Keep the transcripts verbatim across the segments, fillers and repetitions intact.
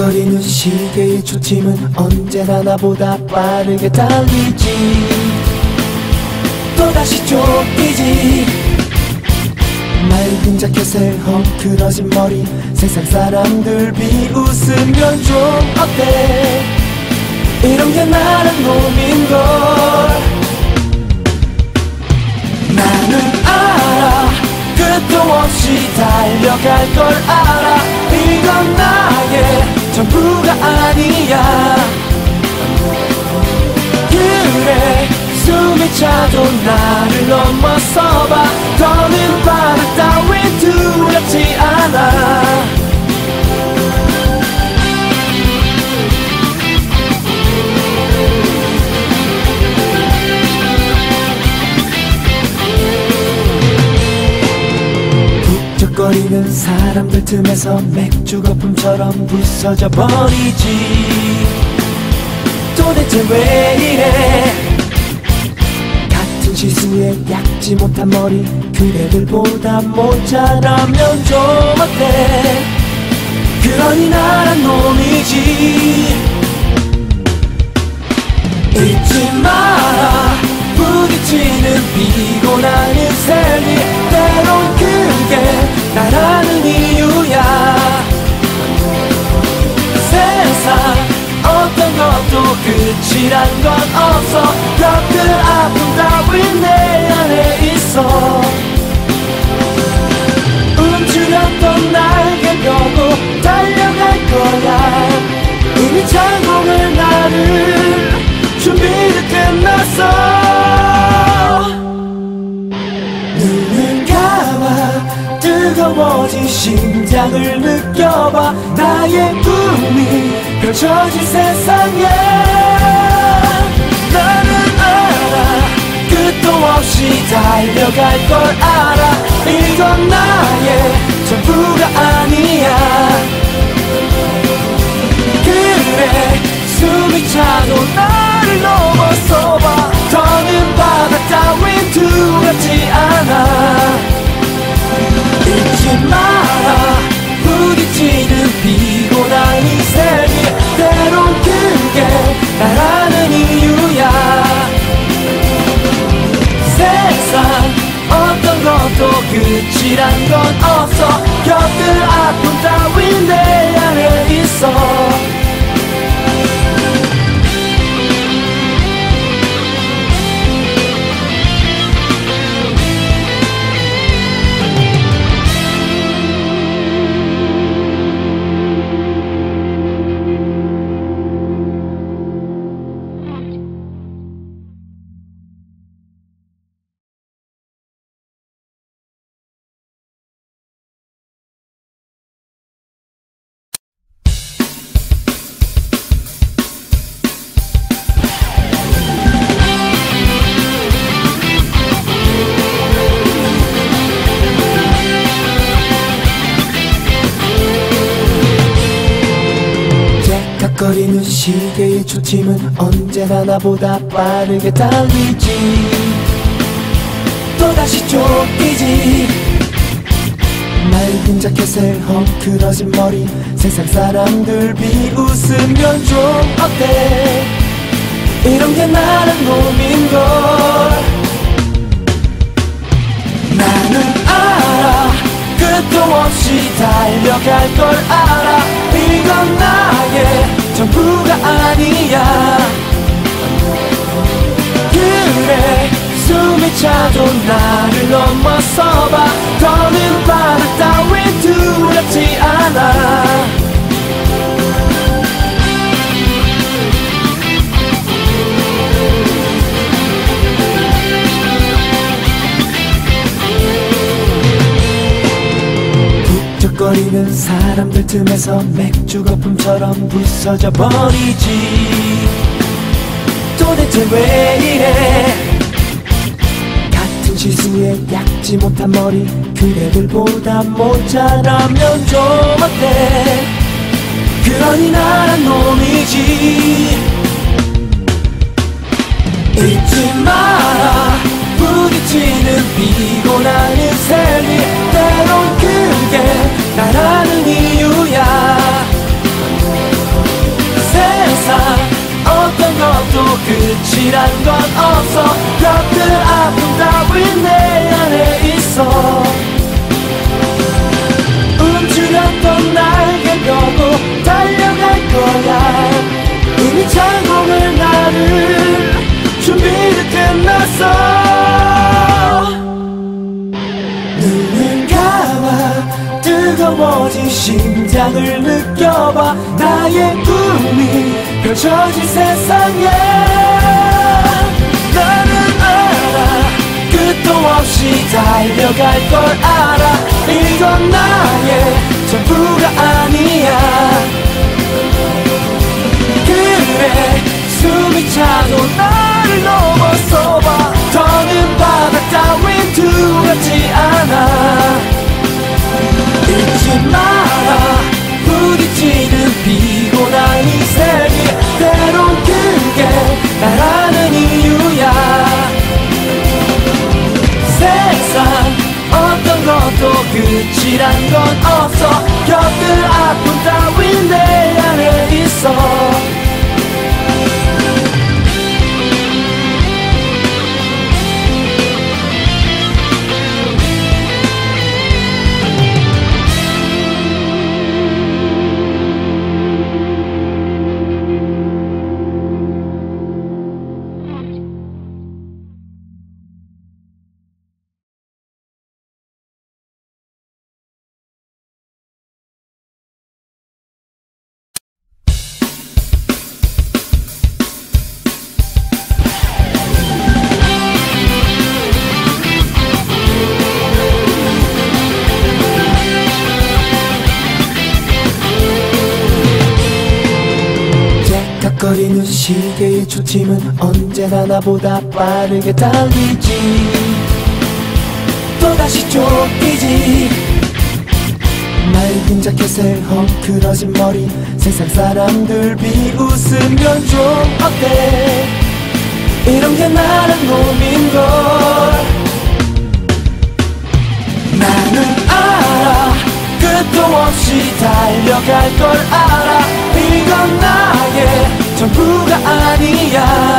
틱틱거리는 시계의 초침은 언제나 나보다 빠르게 달리지. 또다시 쫓기지. 맑은 자켓에 헝클어진 머리, 세상 사람들 비웃으면 좀 어때? 이런 게 나란 놈인걸. 나는 알아, 끝도 없이 달려갈 걸 알아. 이건 나의 전부가 아니야. 그래, 숨이 차도 나를 넘어서봐. 더는 바람 따윈 두렵지 않아. 북적거리는 사람들 틈에서 맥주 거품처럼 부서져 버리지. 도대체 왜 이래? 같은 시수에 얇지 못한 머리, 그대들보다 모자라면 좀 어때? 그러니 나란 놈이지. 잊지 마라, 부딪히는 피곤한 인생이 때론 그게 나라는 이유야. 세상 어떤 것도 끝이란 건 없어. 벽들 아픔 따윈 내 안에 있어. 움츠렸던 날개 펴고 달려갈 거야. 이미 장공을 나를 준비를 끝났어. 눈을 감아 뜨거워진 심장을 느껴봐. 나의 꿈이 펼쳐진 세상에 나는 알아, 끝도 없이 달려갈 걸 알아. 이건 나의 전부가 아니야. 그래, 숨이 차도 나를 넘어서봐. 더는 바다 따윈 두렵지 않아. 잊지 마라, 부딪히는 피곤한 인생이 때론 그게 나라는 이유야. 세상 어떤 것도 끝이란 건 없어. 겪을 아픔 따윈 내 안에 있어. 거리는 시계의 초침은 언제나 나보다 빠르게 달리지. 또다시 쫓기지. 맑은 자켓에 헝클어진 머리, 세상 사람들 비웃으면 좀 어때? 이런 게 나란 놈인걸. 나는 알아, 끝도 없이 달려갈 걸 알아. 이건 나의 전부가 아니야. 그래, 숨이 차도 나를 넘어서봐. 더는 바람 따윈 두렵지 않아. 북적거리는 사람들 틈에서 맥주 거품처럼 부서져 버리지. 도대체 왜 이래? 같은 시수에 얇지 못한 머리, 그대들보다 모자라면 좀 어때? 그러니 나란 놈이지. 잊지 마라, 부딪히는 피곤한 인생이 때론 그게 나라는 이유야. 것도 끝이란 건 없어. 뼈들 아픔 따윈 내 안에 있어. 움츠렸던 날개 펴고 달려갈 거야. 이미 창공을 나를 준비를 끝났어. 눈을 감아 뜨거워진 심장을 느껴봐. 나의 꿈이 펼쳐진 세상에 나는 알아. 끝도 없이 달려갈 걸 알아. 이건 나의 전부가 아니야. 그래 숨이 차도 나를 넘어서 봐. 더는 바다 따윈 두렵지 않아. 잊지 마라 부딪히는 피곤한 이 세계. 때론 그게 나라는 이유야. 세상 어떤 것도 끝이란 건 없어. 겪을 아픔 따윈 내 안에 있어. 거리는 시계의 초침은 언제나 나보다 빠르게 달리지. 또다시 쫓기지. 낡은 자켓에 헝클어진 머리. 세상 사람들 비웃으면 좀 어때. 이런 게 나란 놈인걸. 나는 알아. 끝도 없이 달려갈 걸 알아. 이건 나의 전부가 아니야.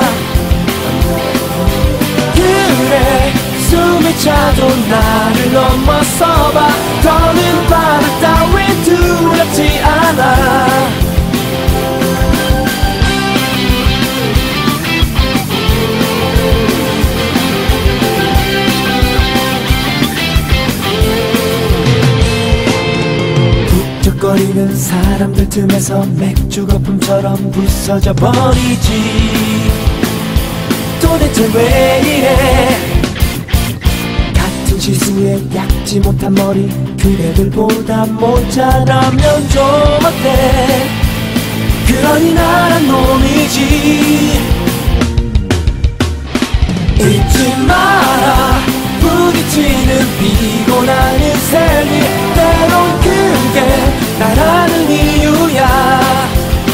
그래 숨이 차도 나를 넘어서 봐. 더는 바다 따윈 두렵지 않아. 북적거리는 사람들 틈에서 맥주 거품처럼 부서져 버리지. 도대체 왜 이래. 같은 실수에 얕지 못한 머리. 그대들보다 모자라면 좀 어때. 그러니 나란 놈이지. 잊지 마라 부딪히는 피곤한 인생이. 때론 그게 나라는 이유야.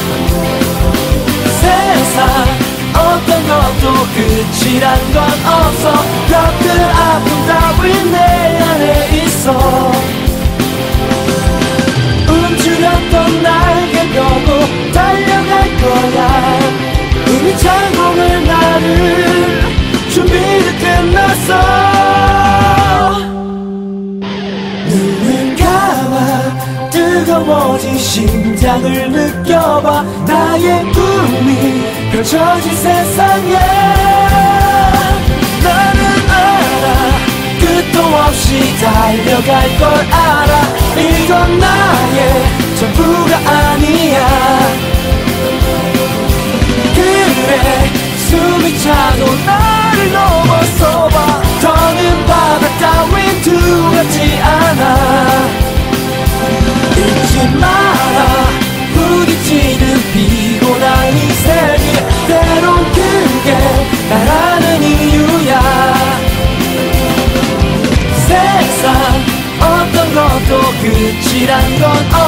세상 어떤 것도 끝이란 건 없어. 뼈들 아픔 따윈 내 안에 있어. 움츠렸던 날개 펴고 달려갈 거야. 이미 창공을 나를 준비를 끝났어. 눈을 감아 뜨거워진 심장을 느껴봐. 나의 꿈이 펼쳐진 세상에 나는 알아. 끝도 없이 달려갈 걸 알아. 이건 나의 전부가 아니야. 그래 숨이 차도 나를 넘어서 봐. 더는 바다 따윈 두렵지 않아. 잊지 마라 부딪히는 피곤한 이 세계. 때론 그게 나라는 이유야. 세상 어떤 것도 끝이란 건